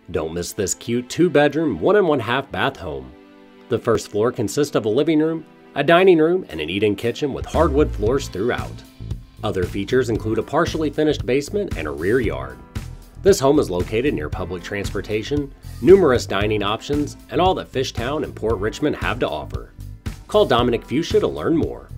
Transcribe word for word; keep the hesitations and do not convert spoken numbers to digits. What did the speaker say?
Don't miss this cute two-bedroom, one and one-half bath home. The first floor consists of a living room, a dining room, and an eat-in kitchen with hardwood floors throughout. Other features include a partially finished basement and a rear yard. This home is located near public transportation, numerous dining options, and all that Fishtown and Port Richmond have to offer. Call Dominic Fuscia to learn more.